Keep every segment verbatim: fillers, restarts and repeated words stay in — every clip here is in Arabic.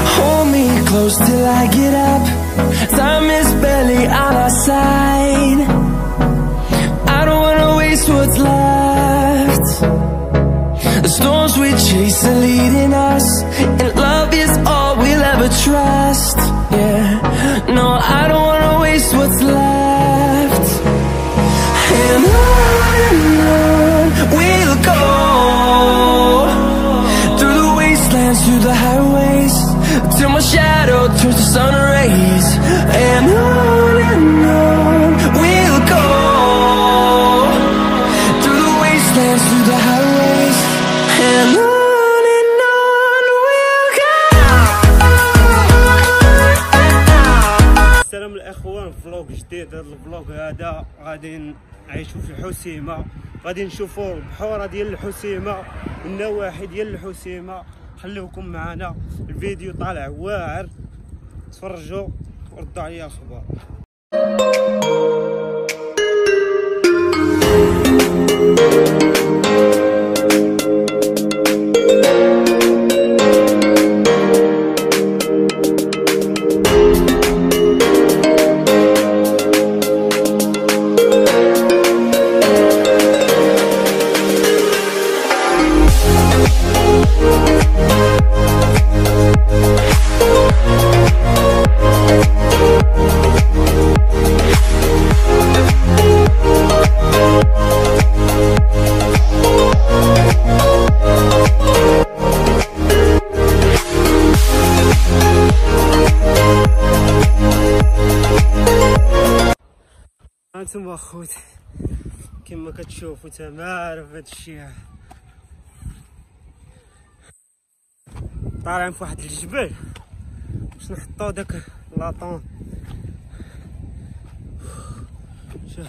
Hold me close till I get up. Time is barely on our side. I don't wanna waste what's left. The storms we chase are leading us, and love is all we'll ever trust. Yeah, no, I don't wanna waste what's left. And on and on we'll go, through the wastelands, through the highways, till my shadow turns to sun rays. And on and on we'll go, through the wastelands, through the highways, and on and on we'll go. السلام الاخوان، فلوق جديد. هذا الفلوق هذا غادي نعيشوا في الحسيمه، غادي نشوفوا البحوره ديال الحسيمه والنواحي ديال الحسيمه. خليوكم معنا، الفيديو طالع واعر، تفرجوا وردوا عليا الخبر. هانتوما اخوتي كما كتشوفوا تمارا في هاد الشيء، طالعين في واحد الجبل باش نحطو داك لاطون. شوف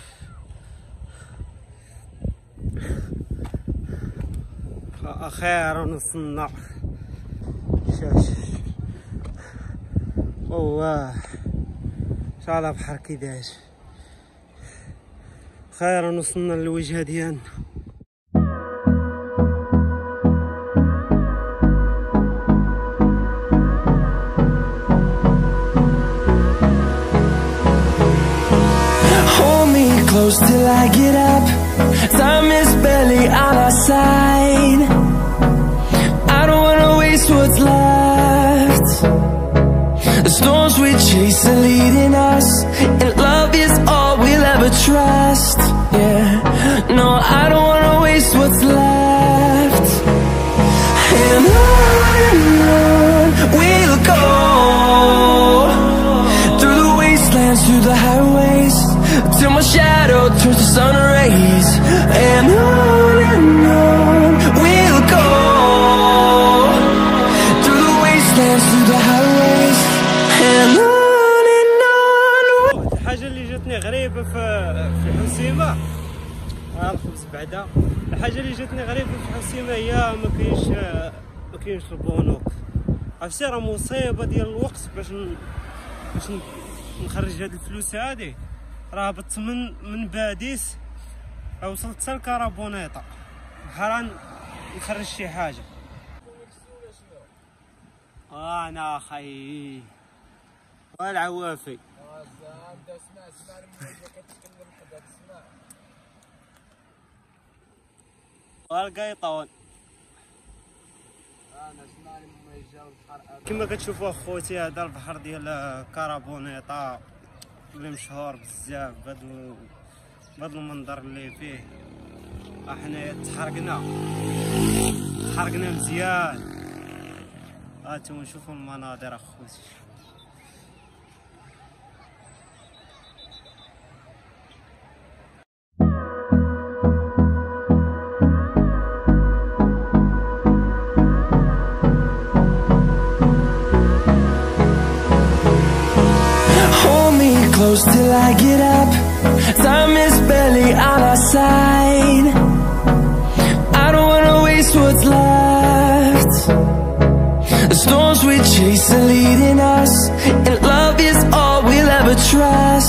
اخيرا وصلنا. شوف اواه شحال بحر كيداير، خيرا وصلنا للوجهة ديالنا. Hold me close till I get up. Time is barely on our side. I don't wanna waste what's left. The storms we chase are leading us, and love is all we'll ever trust. Yeah, no, I don't wanna waste what's left. And on and on we'll go, through the wastelands, through the highways, till my shadow turns to sun rays. And on and on we'll go, through the wastelands, through the highways, and on and on. الحاجة اللي جاتني غريبة في في الحسيمة، ها الخبز بعدا. الحاجة اللي جاتني غريبة في الحسيمة هي ما كاينش ما كاينش البنوك. عرفتي راه مصيبة ديال الوقت باش ن... باش ن... نخرج هاد الفلوس هادي. راه هبطت من من باديس، راه وصلت حتى لكارابونيطا، بحال نخرج شي حاجة. انا اخي والعوافي والقيطون. كما كتشوفوا اخوتي، هذا البحر ديال كارابونيطا اللي مشهور بزاف بهذا بهذا المنظر اللي فيه. حنايا تحرقنا تحرقنا مزيان. هانتوما نشوفوا المناظر اخوتي. Close till I get up. Time is barely on our side. I don't wanna waste what's left. The storms we chase are leading us, and love is all we'll ever trust.